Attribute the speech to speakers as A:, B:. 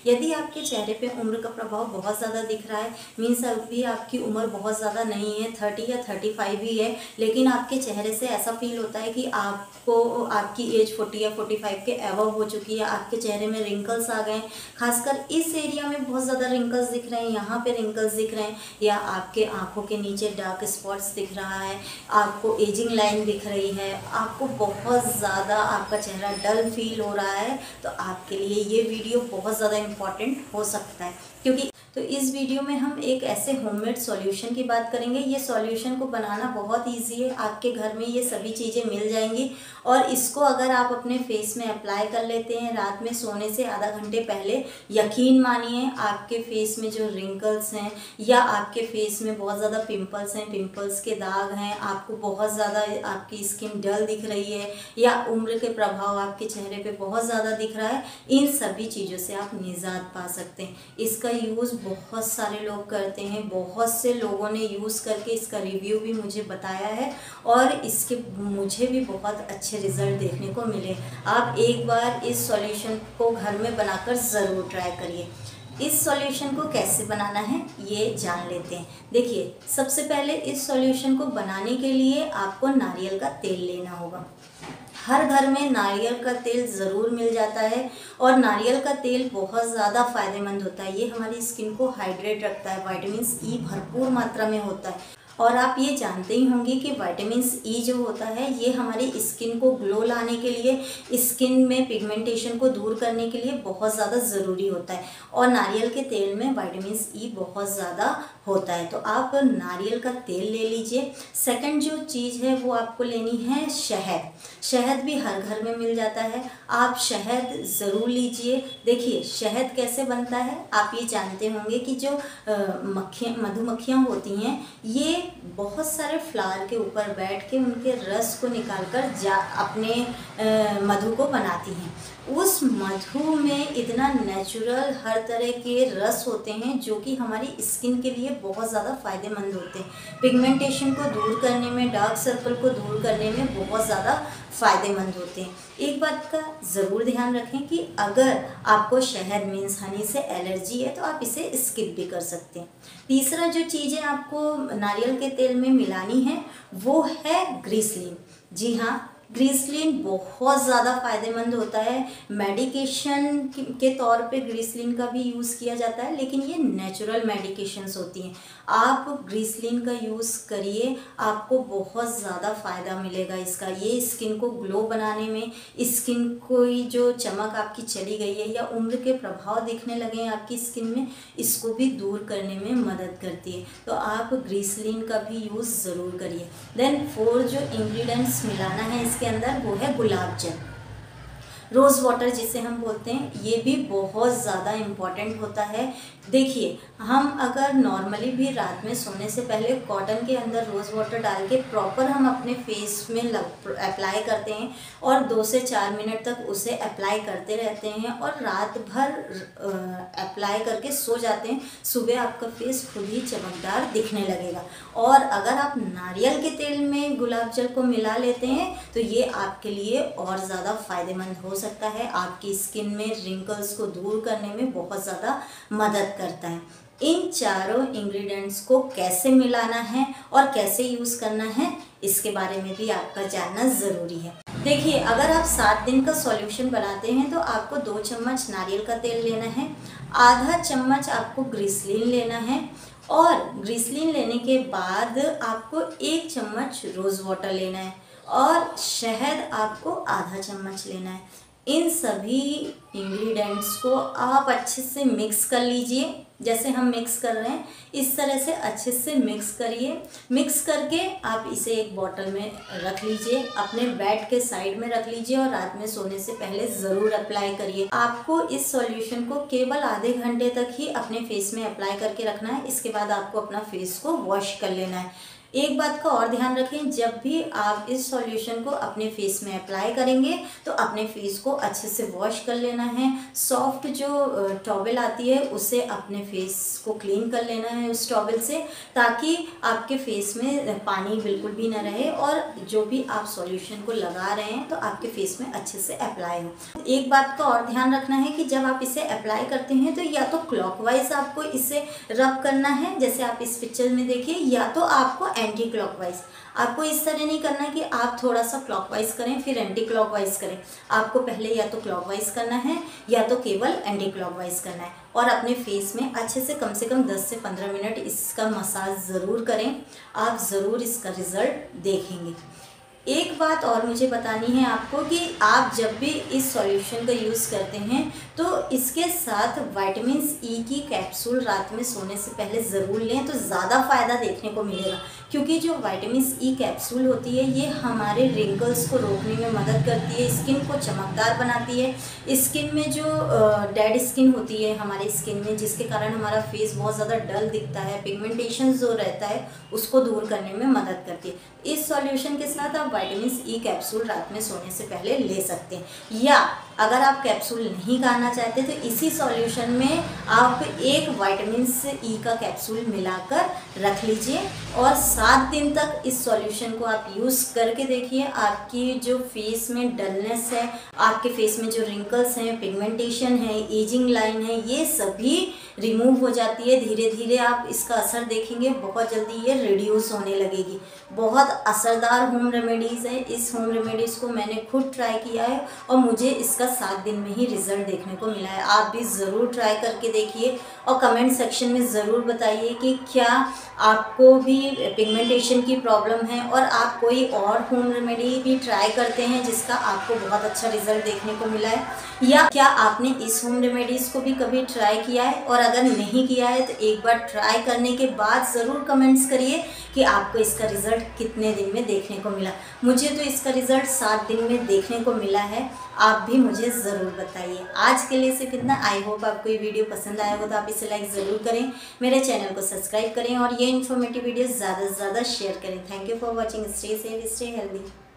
A: यदि आपके चेहरे पे उम्र का प्रभाव बहुत ज़्यादा दिख रहा है, मीन्स अभी आपकी उम्र बहुत ज़्यादा नहीं है, 30 या 35 ही है, लेकिन आपके चेहरे से ऐसा फील होता है कि आपको आपकी एज 40 या 45 के अबव हो चुकी है, आपके चेहरे में रिंकल्स आ गए, खासकर इस एरिया में बहुत ज़्यादा रिंकल्स दिख रहे हैं, यहाँ पे रिंकल्स दिख रहे हैं, या आपके आँखों के नीचे डार्क स्पॉट्स दिख रहा है, आपको एजिंग लाइन दिख रही है, आपको बहुत ज़्यादा आपका चेहरा डल फील हो रहा है, तो आपके लिए ये वीडियो बहुत ज़्यादा इम्पॉर्टेंट हो सकता है। क्योंकि तो इस वीडियो में हम एक ऐसे होममेड सॉल्यूशन की बात करेंगे। ये सॉल्यूशन को बनाना बहुत इजी है, आपके घर में ये सभी चीज़ें मिल जाएंगी, और इसको अगर आप अपने फेस में अप्लाई कर लेते हैं रात में सोने से आधा घंटे पहले, यकीन मानिए आपके फेस में जो रिंकल्स हैं या आपके फेस में बहुत ज़्यादा पिंपल्स हैं, पिंपल्स के दाग हैं, आपको बहुत ज़्यादा आपकी स्किन डल दिख रही है, या उम्र के प्रभाव आपके चेहरे पे बहुत ज़्यादा दिख रहा है, इन सभी चीज़ों से आप निजात पा सकते हैं। इसका यूज़ बहुत सारे लोग करते हैं, बहुत से लोगों ने यूज़ करके इसका रिव्यू भी मुझे बताया है, और इसके मुझे भी बहुत अच्छे रिज़ल्ट देखने को मिले। आप एक बार इस सॉल्यूशन को घर में बनाकर ज़रूर ट्राई करिए। इस सॉल्यूशन को कैसे बनाना है ये जान लेते हैं। देखिए, सबसे पहले इस सॉल्यूशन को बनाने के लिए आपको नारियल का तेल लेना होगा। हर घर में नारियल का तेल ज़रूर मिल जाता है, और नारियल का तेल बहुत ज़्यादा फ़ायदेमंद होता है। ये हमारी स्किन को हाइड्रेट रखता है, विटामिन ई भरपूर मात्रा में होता है, और आप ये जानते ही होंगे कि विटामिन ई जो होता है ये हमारी स्किन को ग्लो लाने के लिए, स्किन में पिगमेंटेशन को दूर करने के लिए बहुत ज़्यादा ज़रूरी होता है, और नारियल के तेल में विटामिन ई बहुत ज़्यादा होता है। तो आप नारियल का तेल ले लीजिए। सेकंड जो चीज़ है वो आपको लेनी है शहद। शहद भी हर घर में मिल जाता है, आप शहद ज़रूर लीजिए। देखिए, शहद कैसे बनता है आप ये जानते होंगे कि जो मधुमक्खियाँ होती हैं, ये बहुत सारे फ्लावर के ऊपर बैठ के उनके रस को निकालकर अपने मधु को बनाती हैं। उस मधु में इतना नेचुरल हर तरह के रस होते हैं जो कि हमारी स्किन के लिए बहुत ज़्यादा फ़ायदेमंद होते हैं। पिगमेंटेशन को दूर करने में, डार्क सर्कल को दूर करने में बहुत ज़्यादा फ़ायदेमंद होते हैं। एक बात का ज़रूर ध्यान रखें कि अगर आपको शहद मीन्स हनी से एलर्जी है तो आप इसे स्किप भी कर सकते हैं। तीसरा जो चीज़ें आपको नारियल के तेल में मिलानी है वो है ग्रीसलिन। जी हाँ, ग्रीसलिन बहुत ज़्यादा फ़ायदेमंद होता है। मेडिकेशन के तौर पे ग्रीसलिन का भी यूज़ किया जाता है, लेकिन ये नेचुरल मेडिकेशंस होती हैं। आप ग्रीसलिन का यूज़ करिए, आपको बहुत ज़्यादा फ़ायदा मिलेगा इसका। ये स्किन को ग्लो बनाने में, स्किन को जो चमक आपकी चली गई है या उम्र के प्रभाव दिखने लगे हैं आपकी स्किन में, इसको भी दूर करने में मदद करती है। तो आप ग्रीसलिन का भी यूज़ ज़रूर करिए। देन 4 जो इंग्रेडिएंट्स मिलाना है इसके अंदर वो है गुलाब जल, रोज़ वाटर जिसे हम बोलते हैं, ये भी बहुत ज़्यादा इम्पॉर्टेंट होता है। देखिए, हम अगर नॉर्मली भी रात में सोने से पहले कॉटन के अंदर रोज़ वाटर डाल के प्रॉपर हम अपने फेस में अप्लाई करते हैं और 2 से 4 मिनट तक उसे अप्लाई करते रहते हैं और रात भर अप्लाई करके सो जाते हैं, सुबह आपका फेस खुद ही चमकदार दिखने लगेगा। और अगर आप नारियल के तेल में गुलाब जल को मिला लेते हैं तो ये आपके लिए और ज़्यादा फ़ायदेमंद हो सकता है, आपकी स्किन में रिंकल्स को दूर करने में बहुत ज़्यादा मदद करता है। इन चारों इंग्रेडिएंट्स को कैसे मिलाना है और कैसे यूज़ करना है इसके बारे में भी आपका जानना ज़रूरी है। देखिए, अगर आप 7 दिन का सॉल्यूशन बनाते हैं तो आपको 2 चम्मच नारियल का तेल लेना है, आधा चम्मच आपको ग्रीसलिन लेना है, और ग्रीसलिन लेने के बाद आपको 1 चम्मच रोज़ वाटर लेना है, और शहद आपको आधा चम्मच लेना है। इन सभी इंग्रेडिएंट्स को आप अच्छे से मिक्स कर लीजिए, जैसे हम मिक्स कर रहे हैं इस तरह से अच्छे से मिक्स करिए। मिक्स करके आप इसे एक बॉटल में रख लीजिए, अपने बेड के साइड में रख लीजिए और रात में सोने से पहले ज़रूर अप्लाई करिए। आपको इस सॉल्यूशन को केवल आधे घंटे तक ही अपने फेस में अप्लाई करके रखना है, इसके बाद आपको अपना फेस को वॉश कर लेना है। एक बात का और ध्यान रखें, जब भी आप इस सॉल्यूशन को अपने फेस में अप्लाई करेंगे तो अपने फेस को अच्छे से वॉश कर लेना है। सॉफ्ट जो टॉवल आती है उससे अपने फेस को क्लीन कर लेना है उस टॉवल से, ताकि आपके फेस में पानी बिल्कुल भी ना रहे और जो भी आप सॉल्यूशन को लगा रहे हैं तो आपके फेस में अच्छे से अप्लाई हो। एक बात का और ध्यान रखना है कि जब आप इसे अप्लाई करते हैं तो या तो क्लॉकवाइज आपको इसे रब करना है, जैसे आप इस पिक्चर में देखिए, या तो आपको एंटी क्लॉकवाइज। आपको इस तरह नहीं करना है कि आप थोड़ा सा क्लॉकवाइज करें फिर एंटी क्लॉकवाइज करें। आपको पहले या तो क्लॉकवाइज करना है या तो केवल एंटी क्लॉकवाइज करना है, और अपने फेस में अच्छे से कम 10 से 15 मिनट इसका मसाज ज़रूर करें। आप ज़रूर इसका रिज़ल्ट देखेंगे। एक बात और मुझे बतानी है आपको कि आप जब भी इस सॉल्यूशन का यूज़ करते हैं तो इसके साथ विटामिन ई की कैप्सूल रात में सोने से पहले ज़रूर लें, तो ज़्यादा फ़ायदा देखने को मिलेगा। क्योंकि जो विटामिन ई कैप्सूल होती है ये हमारे रिंकल्स को रोकने में मदद करती है, स्किन को चमकदार बनाती है। स्किन में जो डेड स्किन होती है हमारे स्किन में, जिसके कारण हमारा फेस बहुत ज़्यादा डल दिखता है, पिगमेंटेशन जो रहता है उसको दूर करने में मदद करती है। इस सॉल्यूशन के साथ आप विटामिन ई कैप्सूल रात में सोने से पहले ले सकते हैं, या अगर आप कैप्सूल नहीं खाना चाहते तो इसी सॉल्यूशन में आप एक विटामिन ई का कैप्सूल मिलाकर रख लीजिए और 7 दिन तक इस सॉल्यूशन को आप यूज़ करके देखिए। आपकी जो फेस में डलनेस है, आपके फेस में जो रिंकल्स हैं, पिगमेंटेशन है, एजिंग लाइन है, ये सभी रिमूव हो जाती है। धीरे धीरे आप इसका असर देखेंगे, बहुत जल्दी ये रिड्यूस होने लगेगी। बहुत असरदार होम रेमेडीज़ है। इस होम रेमेडीज़ को मैंने खुद ट्राई किया है और मुझे इसका 7 दिन में ही रिज़ल्ट देखने को मिला है। आप भी ज़रूर ट्राई करके देखिए और कमेंट सेक्शन में ज़रूर बताइए कि क्या आपको भी पिगमेंटेशन की प्रॉब्लम है और आप कोई और होम रेमेडी भी ट्राई करते हैं जिसका आपको बहुत अच्छा रिज़ल्ट देखने को मिला है, या क्या आपने इस होम रेमेडीज़ को भी कभी ट्राई किया है। और अगर नहीं किया है तो एक बार ट्राई करने के बाद ज़रूर कमेंट्स करिए कि आपको इसका रिज़ल्ट कितने दिन में देखने को मिला। मुझे तो इसका रिज़ल्ट 7 दिन में देखने को मिला है। आप भी मुझे ज़रूर बताइए। आज के लिए सिर्फ इतना। आई होप आपको ये वीडियो पसंद आया हो तो आप इसे लाइक ज़रूर करें, मेरे चैनल को सब्सक्राइब करें और ये इन्फॉर्मेटिव वीडियो ज़्यादा से ज़्यादा शेयर करें। Thank you for watching. Stay safe, stay healthy.